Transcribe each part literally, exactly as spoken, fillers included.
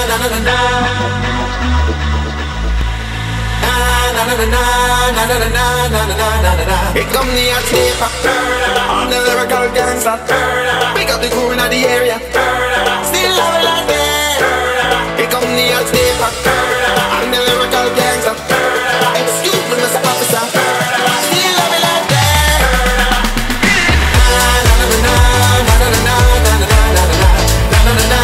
Here come the Hotstepper, I'm the lyrical gangster. Pick up the crew in the area, still love it like that. Here come the Hotstepper, I'm the lyrical gangster. Excuse me, Mister Officer, still love it like that. Na na na na na na na na na na na na na.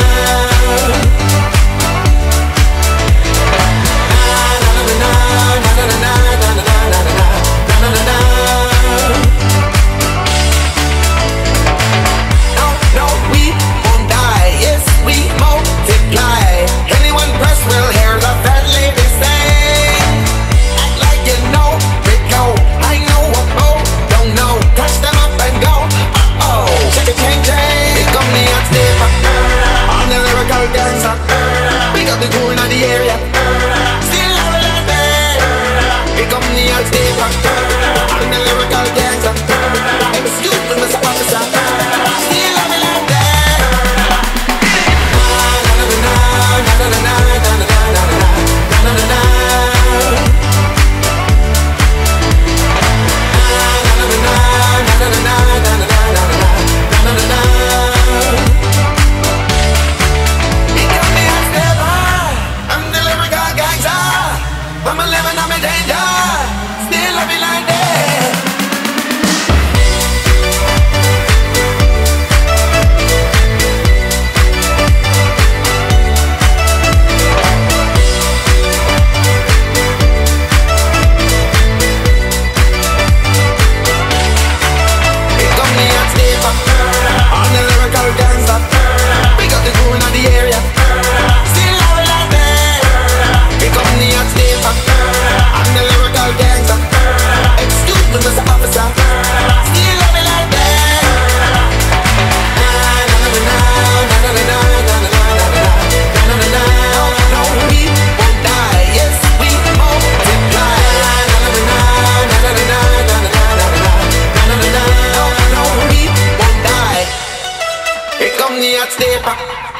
Pick up the crew in the area, still love it like that. Here come the Hotstepper, I'm the lyrical gangster. Excuse me, Mister Officer, still love it like that. Na na na na na na na na na na na na na. I'm a living, I'm a danger. Still love it like that. Here come the Hotstepper, I'm the lyrical gangster. Pick up the crew in the area, still love it like that. Here come the Hotstepper, I'm the lyrical gangster. Excuse me, Mister Officer, still love me like that. Na na na na na na na na na na na na. No, no, we won't die. Yes, we multiply. Na na na na na na na na na na na. No, no, we won't die. Here come the Hotstepper.